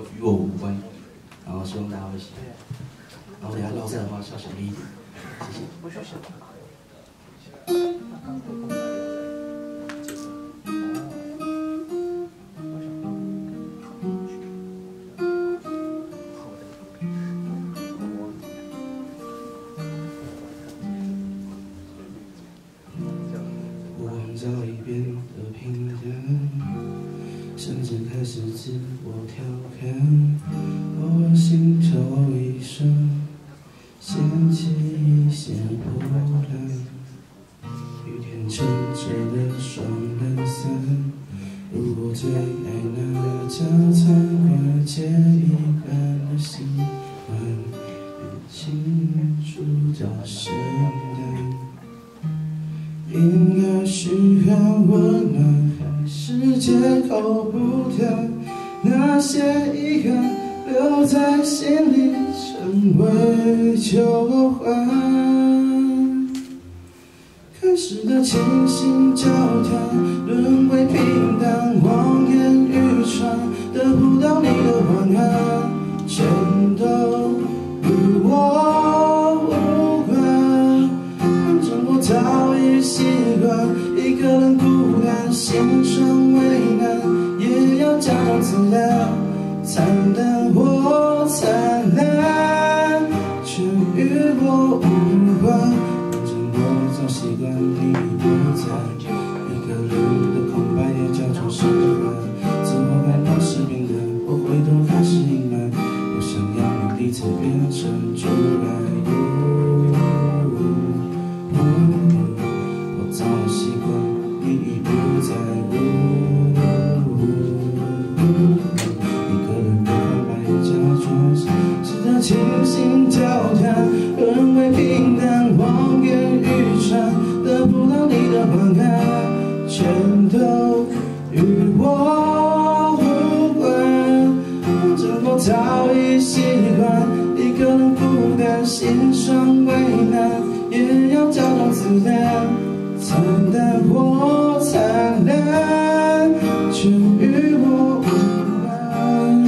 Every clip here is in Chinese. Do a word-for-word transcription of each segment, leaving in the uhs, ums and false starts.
与我无关。然后希望大家会喜欢。然后等下绕赛的话，小小力一点，谢谢。我是什么？ 早已变得平淡，甚至开始自我调侃，偶尔心头一声，掀起一线波澜。雨天撑着的双人伞，如果最爱那家餐馆，借一半的喜欢，清楚到圣诞。 应该需要温暖，还是借口不谈？那些遗憾留在心里，成为旧患。开始的倾心交谈，沦为平淡，谎言语传，得不到你的晚安，全都与我无关。反正我早已习惯一个人孤单，心伤为难，也要假装自然，惨淡或灿烂，全与我无关。反正我早习惯你不在，一个人的空白也假装释怀，自我感到失平的，我回头开始隐瞒，我想要努力才变成阻碍。 早习惯你已不在乎，一个人的空白也假装是的倾心交谈，沦为平淡，谎言语传，得不到你的晚安，全都与我无关。反正我早已习惯一个人孤单，心伤为难，也要假装自然。 惨淡或灿烂，全与我无关。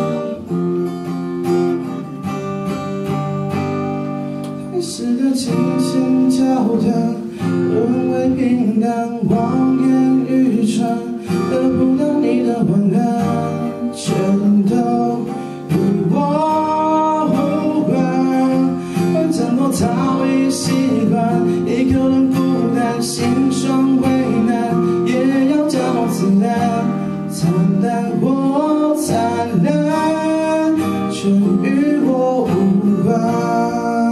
开始的倾心交谈，沦为平淡，谎言语传，得不到你的晚安，全都与我无关。反正我早已习惯一个人孤单。 心伤为难，也要假装自然，惨淡或灿烂，全与我无关。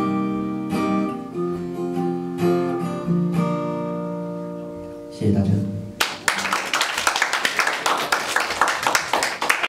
谢谢大家。